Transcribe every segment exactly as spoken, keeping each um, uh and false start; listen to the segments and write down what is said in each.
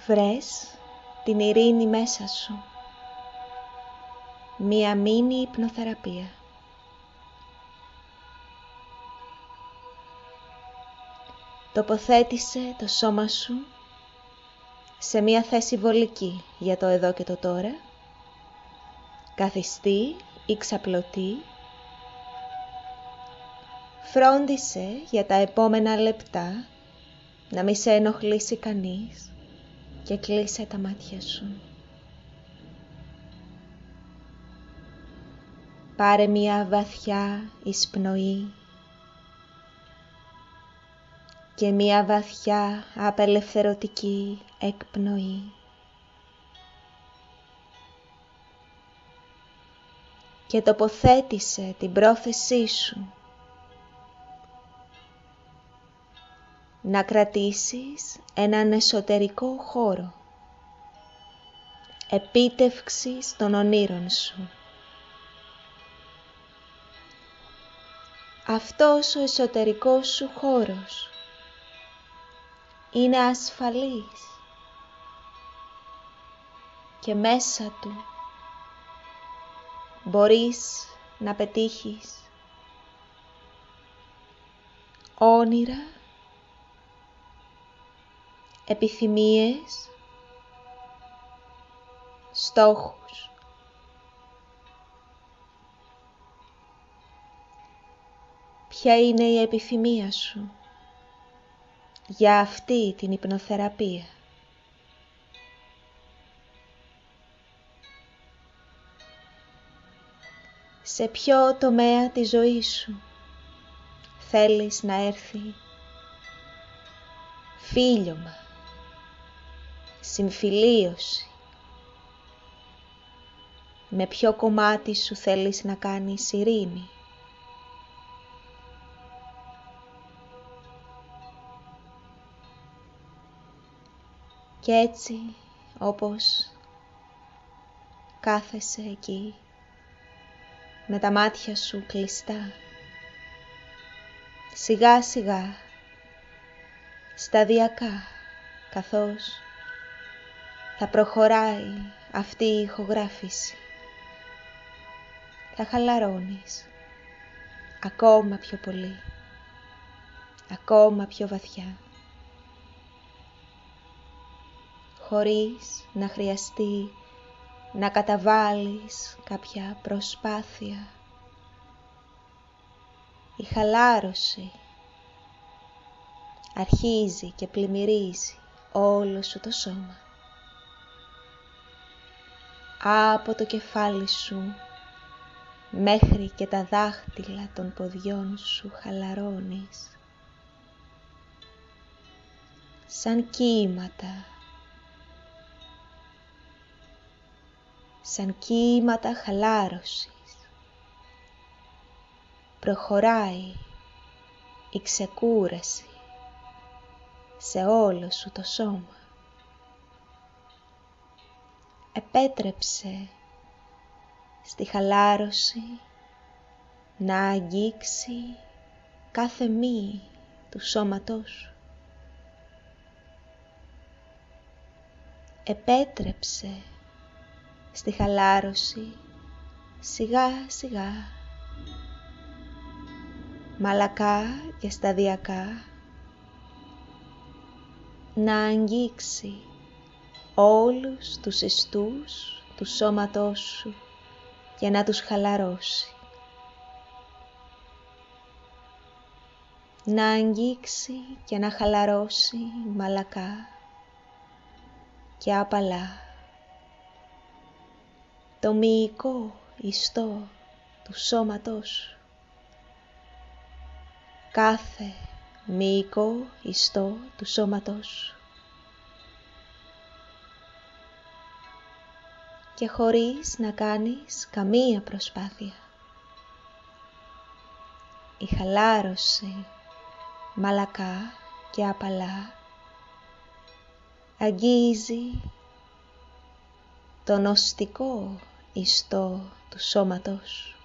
Βρες την ειρήνη μέσα σου. Μία μίνι υπνοθεραπεία. Τοποθέτησε το σώμα σου σε μία θέση βολική για το εδώ και το τώρα, καθιστή ή ξαπλωτή. Φρόντισε για τα επόμενα λεπτά να μη σε ενοχλήσει κανείς και κλείσε τα μάτια σου. Πάρε μία βαθιά εισπνοή και μία βαθιά απελευθερωτική εκπνοή. Και τοποθέτησε την πρόθεσή σου να κρατήσεις έναν εσωτερικό χώρο επίτευξης των ονείρων σου. Αυτός ο εσωτερικός σου χώρος είναι ασφαλής και μέσα του μπορείς να πετύχεις όνειρα, επιθυμίες, στόχους. Ποια είναι η επιθυμία σου για αυτή την υπνοθεραπεία? Σε ποιο τομέα της ζωής σου θέλεις να έρθει φίλιωμα, συμφιλίωση? Με ποιο κομμάτι σου θέλεις να κάνεις ειρήνη? Και έτσι, όπως κάθεσαι εκεί με τα μάτια σου κλειστά, σιγά σιγά, σταδιακά, καθώς θα προχωράει αυτή η ηχογράφηση, θα χαλαρώνεις ακόμα πιο πολύ, ακόμα πιο βαθιά, χωρίς να χρειαστεί να καταβάλεις κάποια προσπάθεια. Η χαλάρωση αρχίζει και πλημμυρίζει όλο σου το σώμα. Από το κεφάλι σου μέχρι και τα δάχτυλα των ποδιών σου χαλαρώνεις. Σαν κύματα, σαν κύματα χαλάρωσης, προχωράει η ξεκούραση σε όλο σου το σώμα. Επέτρεψε στη χαλάρωση να αγγίξει κάθε μύη του σώματός σου. Επέτρεψε στη χαλάρωση σιγά σιγά, μαλακά και σταδιακά, να αγγίξει όλους τους ιστούς του σώματός σου και να τους χαλαρώσει. Να αγγίξει και να χαλαρώσει μαλακά και απαλά το μυϊκό ιστό του σώματός σου. Κάθε μυϊκό ιστό του σώματός σου. Και χωρίς να κάνεις καμία προσπάθεια. Η χαλάρωση μαλακά και απαλά αγγίζει το νοστικό ιστό του σώματός σου.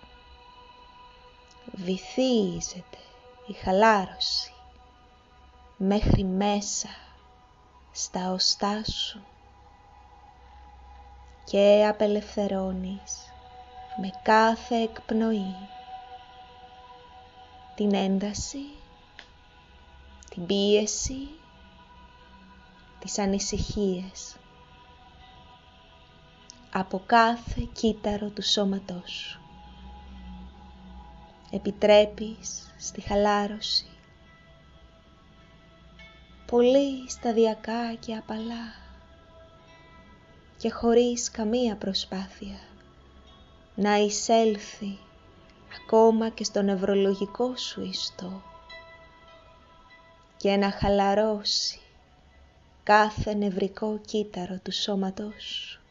Βυθίζεται η χαλάρωση μέχρι μέσα στα οστά σου. και απελευθερώνεις με κάθε εκπνοή την ένταση, την πίεση, τις ανησυχίες από κάθε κύτταρο του σώματός σου. Επιτρέπεις στη χαλάρωση πολύ σταδιακά και απαλά και χωρίς καμία προσπάθεια να εισέλθει ακόμα και στο νευρολογικό σου ιστό και να χαλαρώσει κάθε νευρικό κύτταρο του σώματός σου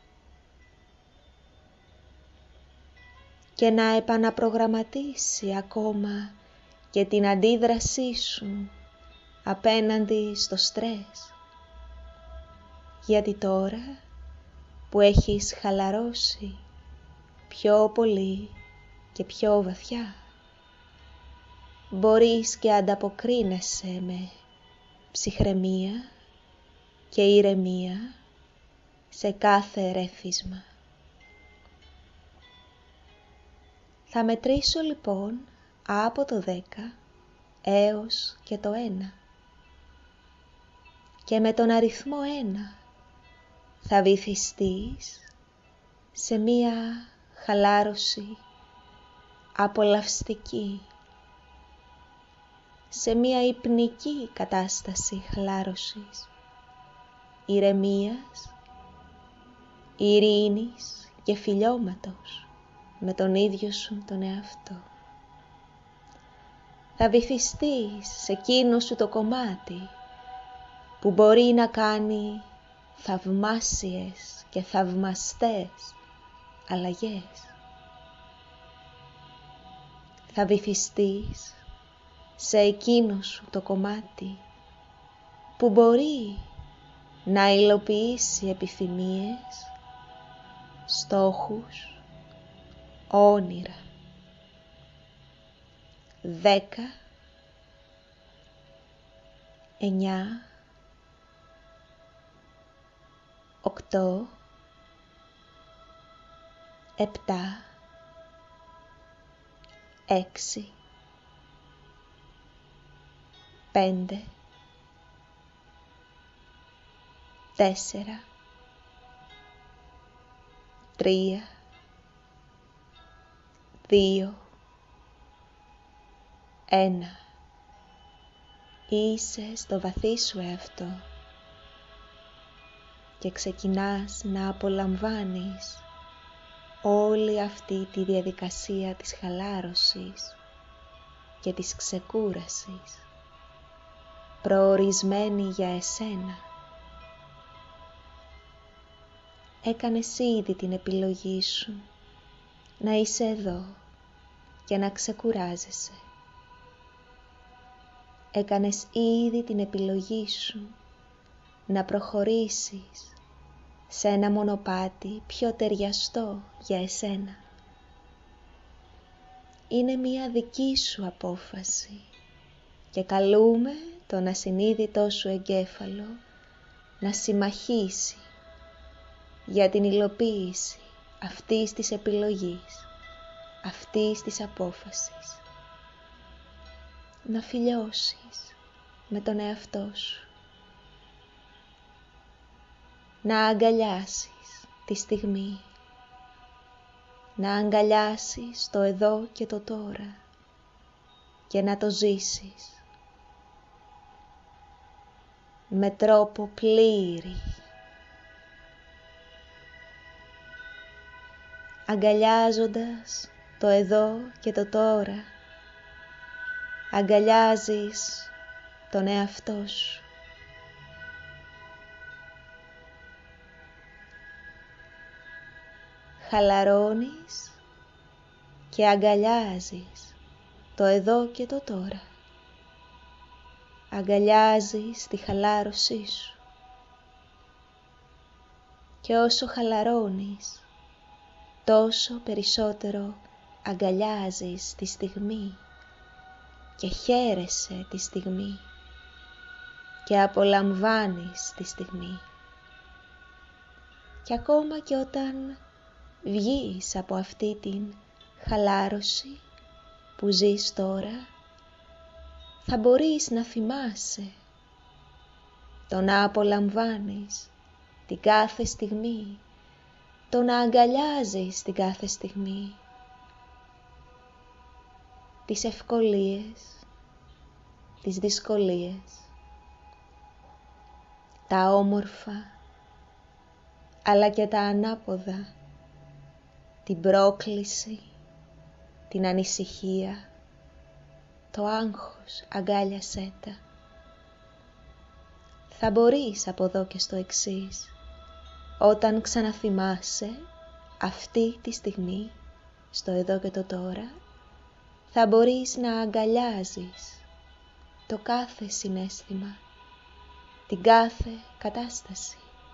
και να επαναπρογραμματίσει ακόμα και την αντίδρασή σου απέναντι στο στρες. Γιατί τώρα που έχεις χαλαρώσει πιο πολύ και πιο βαθιά, μπορείς και ανταποκρίνεσαι με ψυχραιμία και ηρεμία σε κάθε ερέφισμα. Θα μετρήσω λοιπόν από το δέκα έως και το ένα. Και με τον αριθμό ένα θα βυθιστείς σε μία χαλάρωση απολαυστική, σε μία υπνική κατάσταση χαλάρωσης, ηρεμίας, ειρήνης και φιλιώματος με τον ίδιο σου τον εαυτό. Θα βυθιστείς σε εκείνο σου το κομμάτι που μπορεί να κάνει θαυμάσιες και θαυμαστές αλλαγές. Θα βυθιστείς σε εκείνο σου το κομμάτι που μπορεί να υλοποιήσει επιθυμίες, στόχους, όνειρα. Δέκα, εννιά, οκτώ, επτά, έξι, πέντε, τέσσερα, τρία, δύο, ένα. Είσαι στο βαθύ σου εαυτό και ξεκινάς να απολαμβάνεις όλη αυτή τη διαδικασία της χαλάρωσης και της ξεκούρασης, προορισμένη για εσένα. Έκανες ήδη την επιλογή σου να είσαι εδώ και να ξεκουράζεσαι. Έκανες ήδη την επιλογή σου να προχωρήσεις σε ένα μονοπάτι πιο ταιριαστό για εσένα. Είναι μία δική σου απόφαση και καλούμε τον ασυνείδητό σου εγκέφαλο να συμμαχήσει για την υλοποίηση αυτής της επιλογής, αυτής της απόφασης. Να φιλιώσεις με τον εαυτό σου. Να αγκαλιάσεις τη στιγμή. Να αγκαλιάσεις το εδώ και το τώρα και να το ζήσεις με τρόπο πλήρη. Αγκαλιάζοντας το εδώ και το τώρα, αγκαλιάζεις τον εαυτό σου. Χαλαρώνεις και αγκαλιάζεις το εδώ και το τώρα. Αγκαλιάζεις τη χαλάρωσή σου. Και όσο χαλαρώνεις, τόσο περισσότερο αγκαλιάζεις τη στιγμή και χαίρεσαι τη στιγμή και απολαμβάνεις τη στιγμή και ακόμα και όταν βγεις από αυτή την χαλάρωση που ζεις τώρα, θα μπορείς να θυμάσαι, το να απολαμβάνεις την κάθε στιγμή, το να αγκαλιάζεις την κάθε στιγμή, τις ευκολίες, τις δυσκολίες, τα όμορφα αλλά και τα ανάποδα, την πρόκληση, την ανησυχία, το άγχος, αγκάλιασέ τα. Θα μπορείς από εδώ και στο εξής, όταν ξαναθυμάσαι αυτή τη στιγμή, στο εδώ και το τώρα, θα μπορείς να αγκαλιάζεις το κάθε συναίσθημα, την κάθε κατάσταση.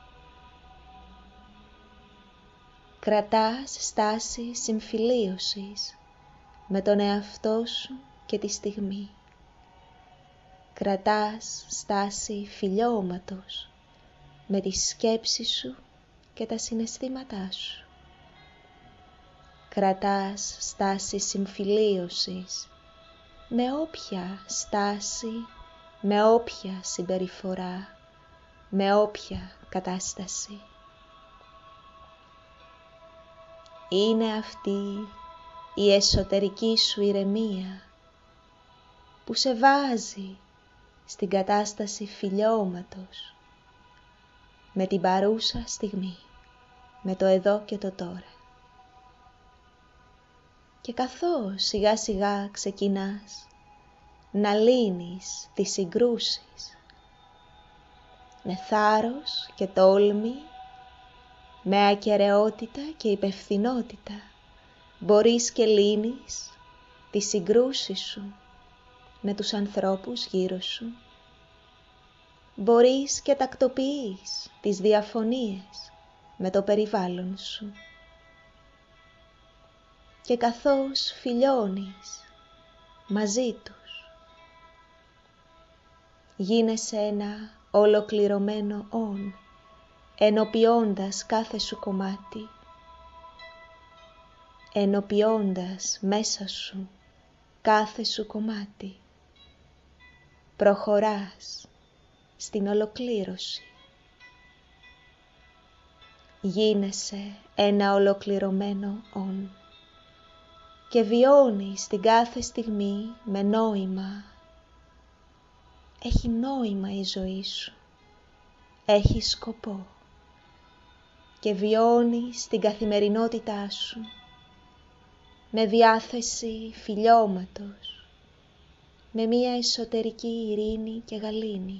Κρατάς στάση συμφιλίωσης με τον εαυτό σου και τη στιγμή. Κρατάς στάση φιλιώματος με τη σκέψη σου και τα συναισθήματά σου. Κρατάς στάση συμφιλίωσης με όποια στάση, με όποια συμπεριφορά, με όποια κατάσταση. Είναι αυτή η εσωτερική σου ηρεμία που σε βάζει στην κατάσταση φιλιώματος με την παρούσα στιγμή, με το εδώ και το τώρα. Και καθώς σιγά σιγά ξεκινάς να λύνεις τις συγκρούσεις με θάρρος και τόλμη, με ακεραιότητα και υπευθυνότητα, μπορείς και λύνεις τις συγκρούσεις σου με τους ανθρώπους γύρω σου. Μπορείς και τακτοποιείς τις διαφωνίες με το περιβάλλον σου. Και καθώς φιλιώνεις μαζί τους, γίνεσαι ένα ολοκληρωμένο όν, ενοποιώντας κάθε σου κομμάτι, ενοποιώντας μέσα σου κάθε σου κομμάτι. Προχωράς στην ολοκλήρωση. Γίνεσαι ένα ολοκληρωμένο όν και βιώνεις την κάθε στιγμή με νόημα. Έχει νόημα η ζωή σου, έχει σκοπό και βιώνεις την καθημερινότητά σου με διάθεση φιλιώματος, με μία εσωτερική ειρήνη και γαλήνη,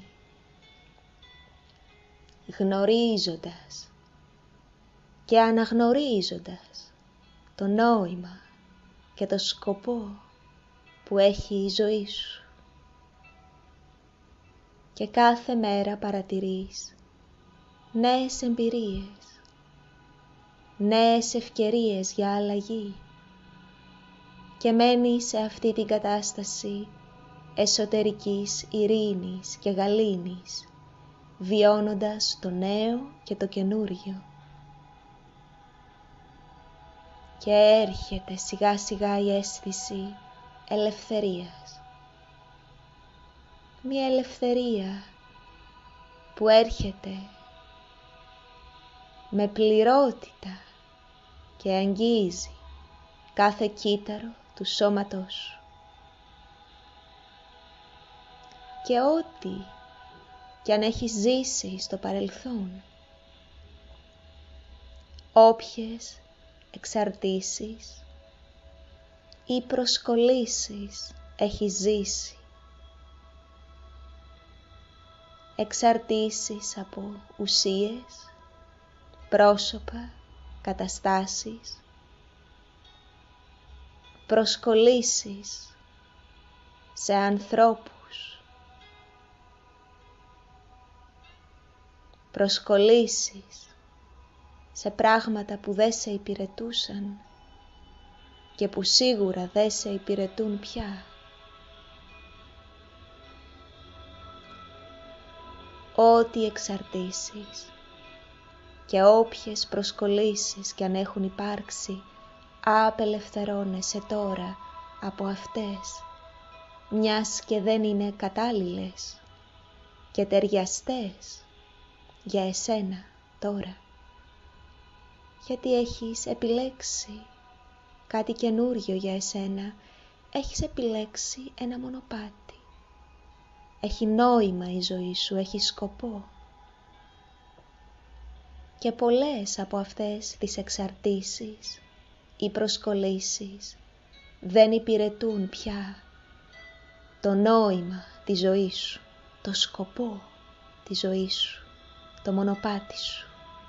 γνωρίζοντας και αναγνωρίζοντας το νόημα και το σκοπό που έχει η ζωή σου. Και κάθε μέρα παρατηρείς νέες εμπειρίες, νέες ευκαιρίες για αλλαγή και μένεις σε αυτή την κατάσταση εσωτερικής ειρήνης και γαλήνης, βιώνοντας το νέο και το καινούριο. Και έρχεται σιγά σιγά η αίσθηση ελευθερίας. Μια ελευθερία που έρχεται με πληρότητα και αγγίζει κάθε κύτταρο του σώματός σου. Και ό,τι κι αν έχεις ζήσει στο παρελθόν, όποιες εξαρτήσεις ή προσκολήσεις έχεις ζήσει, εξαρτήσεις από ουσίες, πρόσωπα, καταστάσεις, προσκολήσεις σε ανθρώπους, προσκολήσεις σε πράγματα που δεν σε υπηρετούσαν και που σίγουρα δεν σε υπηρετούν πια. Ό,τι εξαρτήσεις, και όποιες προσκολήσεις κι αν έχουν υπάρξει, απελευθερώνεσαι τώρα από αυτές, μιας και δεν είναι κατάλληλες και ταιριαστές για εσένα τώρα, γιατί έχεις επιλέξει κάτι καινούριο για εσένα, έχεις επιλέξει ένα μονοπάτι. Έχει νόημα η ζωή σου, έχει σκοπό. Και πολλές από αυτές τις εξαρτήσεις ή προσκολήσεις δεν υπηρετούν πια το νόημα της ζωής σου, το σκοπό της ζωής σου, το μονοπάτι σου.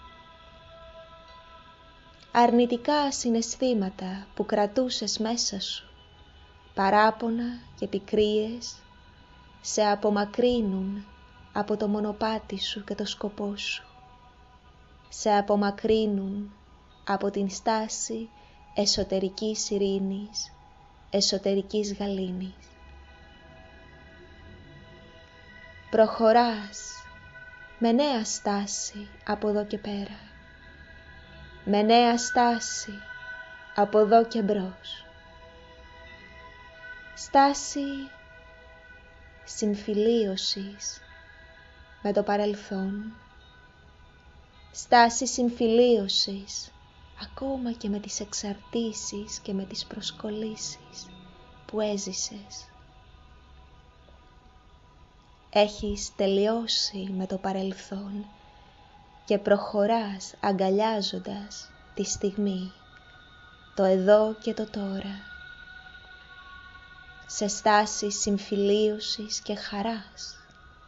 Αρνητικά συναισθήματα που κρατούσες μέσα σου, παράπονα και πικρίες, σε απομακρύνουν από το μονοπάτι σου και το σκοπό σου. Σε απομακρύνουν από την στάση εσωτερικής ειρήνης, εσωτερικής γαλήνης. Προχωράς με νέα στάση από εδώ και πέρα, με νέα στάση από εδώ και μπρος. Στάση συμφιλίωσης με το παρελθόν, στάση συμφιλίωσης ακόμα και με τις εξαρτήσεις και με τις προσκολήσεις που έζησες. Έχεις τελειώσει με το παρελθόν και προχωράς αγκαλιάζοντας τη στιγμή, το εδώ και το τώρα, σε στάση συμφιλίωσης και χαράς,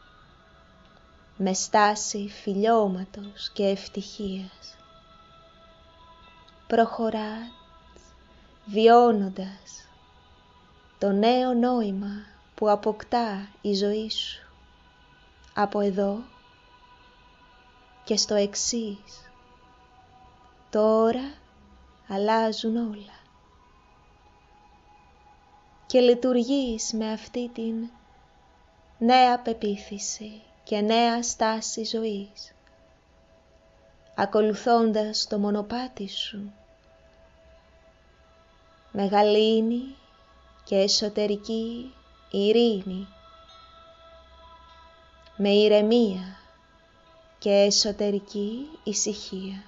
με στάση φιλιώματος και ευτυχίας. Προχωράς βιώνοντας το νέο νόημα που αποκτά η ζωή σου από εδώ και στο εξής. Τώρα αλλάζουν όλα και λειτουργείς με αυτή την νέα πεποίθηση και νέα στάση ζωής, ακολουθώντας το μονοπάτι σου με γαλήνη και εσωτερική ειρήνη, με ηρεμία και εσωτερική ησυχία.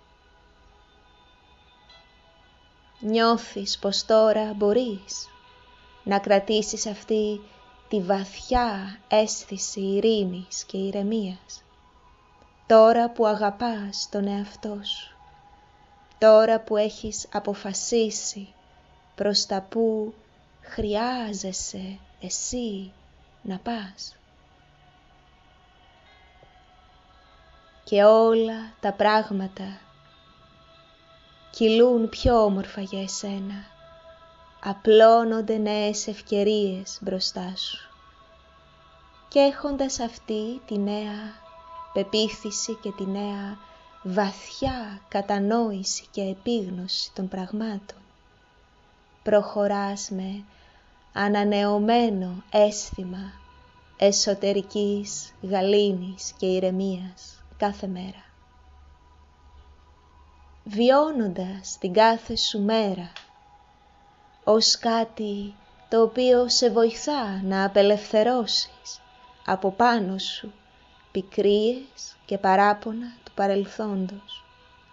Νιώθεις πως τώρα μπορείς να κρατήσεις αυτή τη βαθιά αίσθηση ειρήνης και ηρεμίας, τώρα που αγαπάς τον εαυτό σου, τώρα που έχεις αποφασίσει προς τα που χρειάζεσαι εσύ να πας. Και όλα τα πράγματα κυλούν πιο όμορφα για εσένα, απλώνονται νέες ευκαιρίες μπροστά σου. Και έχοντας αυτή τη νέα πεποίθηση και τη νέα βαθιά κατανόηση και επίγνωση των πραγμάτων, προχωράς με ανανεωμένο αίσθημα εσωτερικής γαλήνης και ηρεμίας κάθε μέρα. Βιώνοντας την κάθε σου μέρα ως κάτι το οποίο σε βοηθά να απελευθερώσεις από πάνω σου πικρίες και παράπονα του παρελθόντος.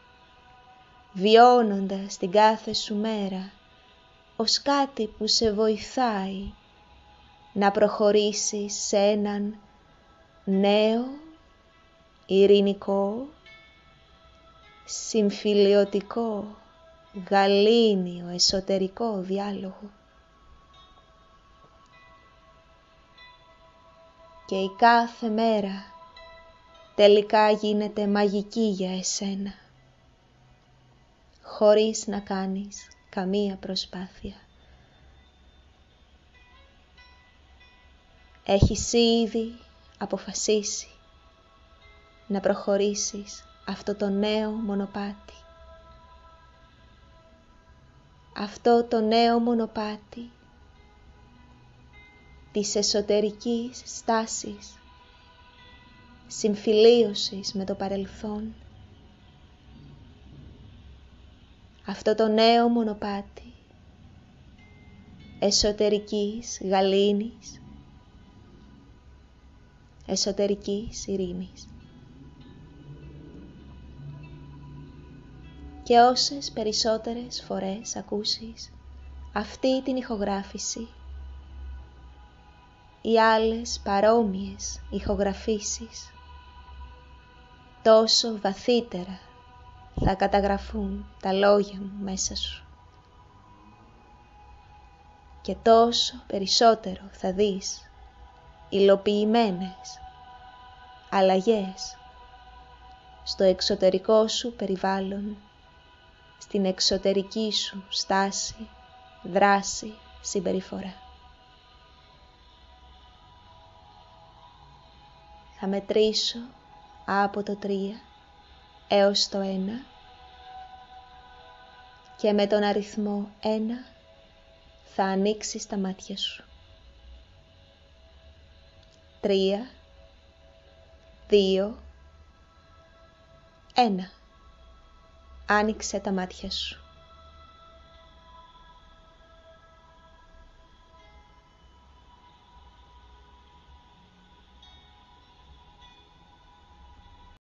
Βιώνοντας την κάθε σου μέρα ως κάτι που σε βοηθάει να προχωρήσεις σε έναν νέο, ειρηνικό, συμφιλιωτικό, γαλήνιο, εσωτερικό διάλογο. Και η κάθε μέρα τελικά γίνεται μαγική για εσένα, χωρίς να κάνεις καμία προσπάθεια. Έχεις ήδη αποφασίσει να προχωρήσεις αυτό το νέο μονοπάτι. Αυτό το νέο μονοπάτι της εσωτερικής στάσης, συμφιλίωσης με το παρελθόν αυτό το νέο μονοπάτι εσωτερικής γαλήνης, εσωτερικής ειρήνης. Και όσες περισσότερες φορές ακούσεις αυτή την ηχογράφηση ή άλλες παρόμοιες ηχογραφήσεις, τόσο βαθύτερα θα καταγραφούν τα λόγια μου μέσα σου και τόσο περισσότερο θα δεις υλοποιημένες αλλαγές στο εξωτερικό σου περιβάλλον, στην εξωτερική σου στάση, δράση, συμπεριφορά. Θα μετρήσω από το τρία έως το ένα και με τον αριθμό ένα θα ανοίξεις τα μάτια σου. Τρία, δύο, ένα. Άνοιξε τα μάτια σου.